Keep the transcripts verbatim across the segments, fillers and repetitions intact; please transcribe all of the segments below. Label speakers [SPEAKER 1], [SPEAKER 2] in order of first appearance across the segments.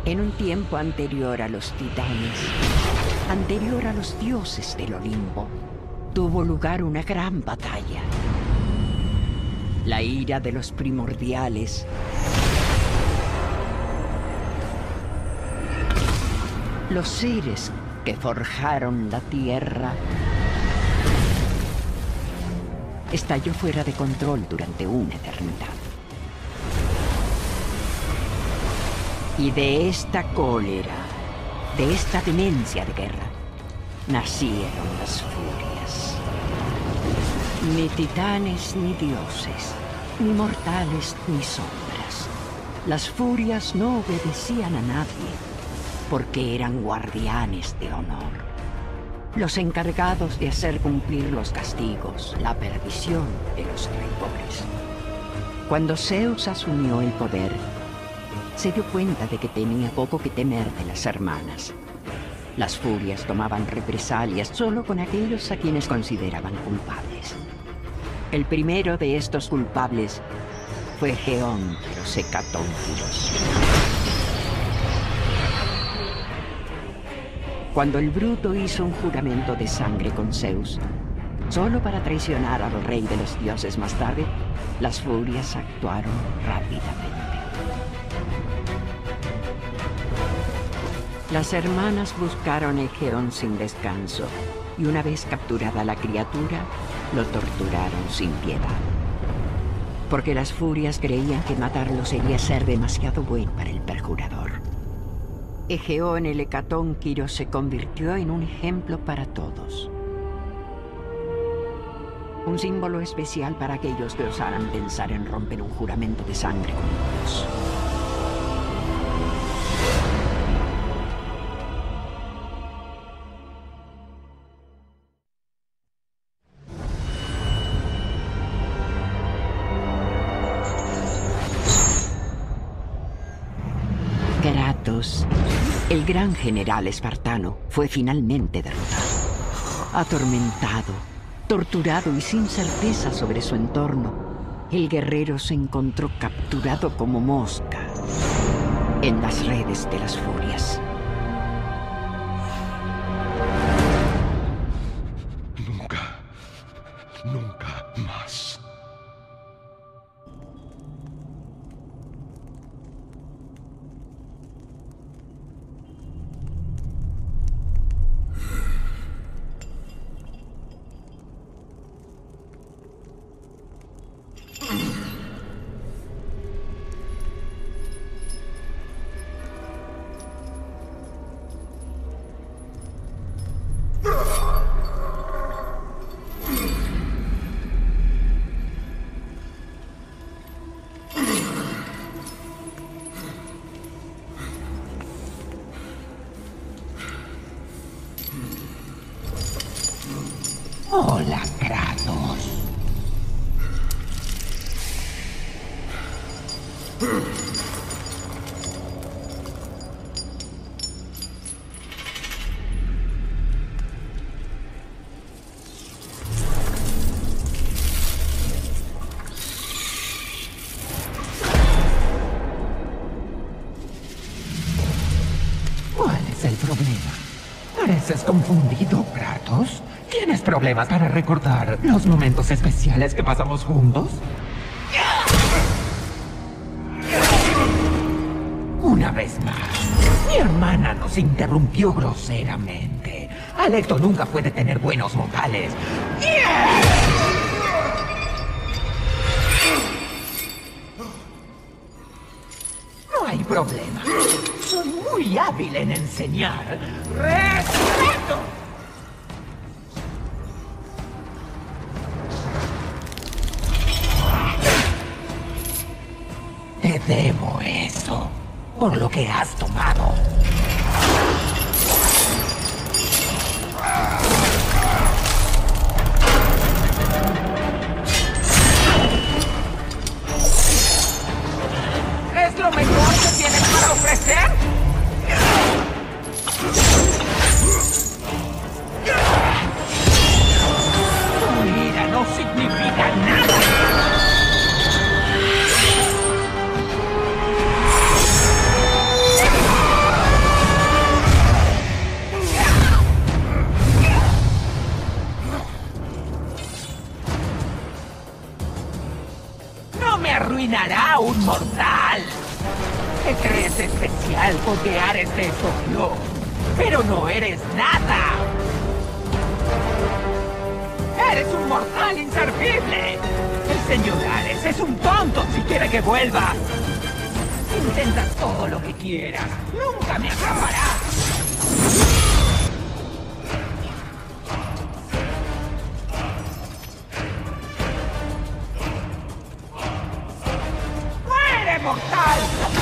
[SPEAKER 1] En un tiempo anterior a los titanes, anterior a los dioses del Olimpo, tuvo lugar una gran batalla. La ira de los primordiales los seres que forjaron la tierra estalló fuera de control durante una eternidad. Y de esta cólera, de esta demencia de guerra, nacieron las furias. Ni titanes ni dioses, ni mortales ni sombras. Las furias no obedecían a nadie, porque eran guardianes de honor. Los encargados de hacer cumplir los castigos, la perdición de los traidores. Cuando Zeus asumió el poder, se dio cuenta de que tenía poco que temer de las hermanas. Las furias tomaban represalias solo con aquellos a quienes consideraban culpables. El primero de estos culpables fue Geón de los Hecatónquiros. Cuando el bruto hizo un juramento de sangre con Zeus, solo para traicionar al rey de los dioses más tarde, las furias actuaron rápidamente. Las hermanas buscaron a Geón sin descanso, y una vez capturada la criatura, lo torturaron sin piedad. Porque las furias creían que matarlo sería ser demasiado bueno para el perjurador. Geón el Hecatónquiro se convirtió en un ejemplo para todos. Un símbolo especial para aquellos que osaran pensar en romper un juramento de sangre con Dios. Kratos, el gran general espartano, fue finalmente derrotado. Atormentado, torturado y sin certeza sobre su entorno, el guerrero se encontró capturado como mosca en las redes de las furias.
[SPEAKER 2] Nunca, nunca más.
[SPEAKER 3] Hola, Kratos. ¿Cuál es el problema? Pareces confundido, Kratos. ¿Tienes problemas para recordar los momentos especiales que pasamos juntos? Una vez más, mi hermana nos interrumpió groseramente. Alecto nunca puede tener buenos modales. No hay problema. Soy muy hábil en enseñar. ¡Respeto! Te debo eso, por lo que has tomado. ¿Es lo mejor que tienes para ofrecer? Tu ira no significa nada. No me arruinará un mortal. Te crees especial porque Ares te escogió, pero no eres nada. Eres un mortal inservible. El señor Ares es un tonto si quiere que vuelva. Intenta todo lo que quieras. Nunca me atraparás. ¡Muere, mortal!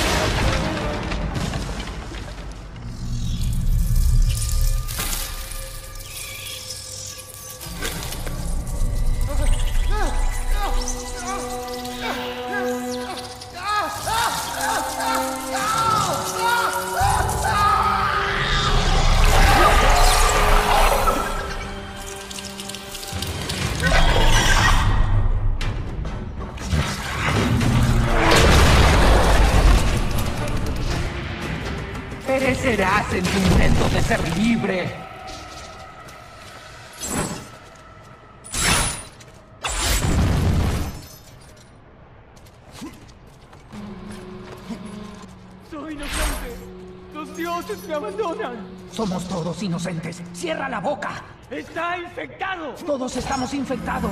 [SPEAKER 3] Perecerás en tu intento de ser libre.
[SPEAKER 4] Soy inocente. Los dioses me abandonan.
[SPEAKER 3] Somos todos inocentes. ¡Cierra la boca!
[SPEAKER 4] Está infectado.
[SPEAKER 3] Todos estamos infectados.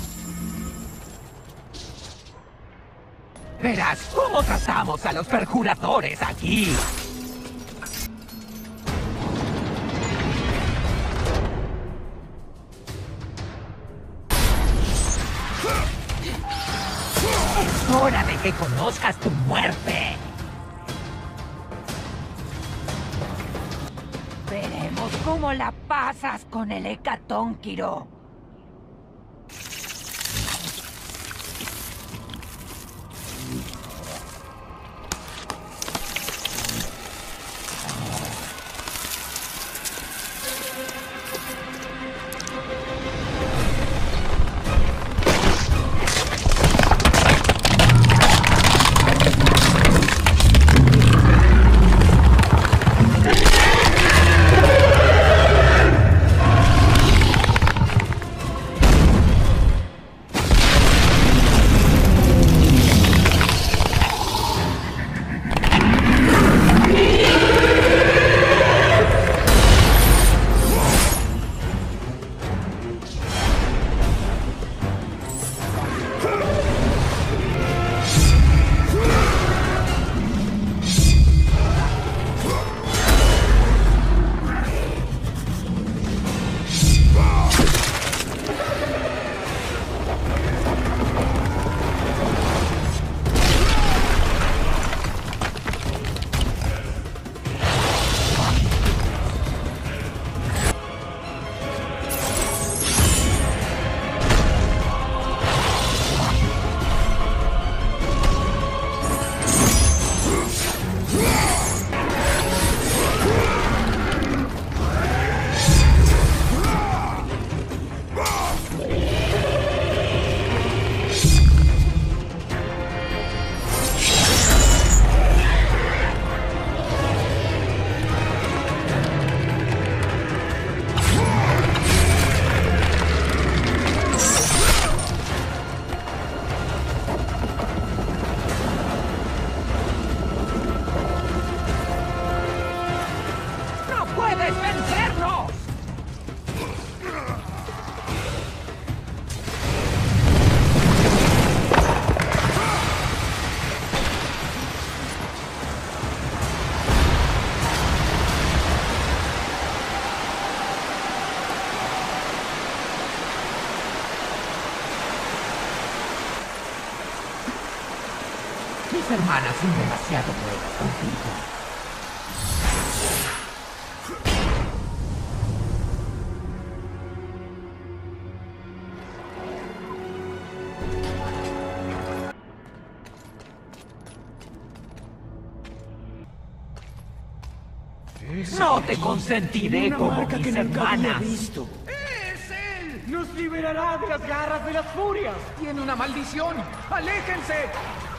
[SPEAKER 3] Verás cómo tratamos a los perjuradores aquí. Es hora de que conozcas tu muerte.
[SPEAKER 1] Veremos cómo la pasas con el Hecatónquiro.
[SPEAKER 3] Mis hermanas son demasiado buenas contigo. No te consentiré
[SPEAKER 4] Una
[SPEAKER 3] como
[SPEAKER 4] marca
[SPEAKER 3] mis
[SPEAKER 4] que nunca había
[SPEAKER 3] hermanas.
[SPEAKER 4] visto. ¡Es él! ¡Nos liberará de las garras de las furias!
[SPEAKER 3] Tiene una maldición. ¡Aléjense!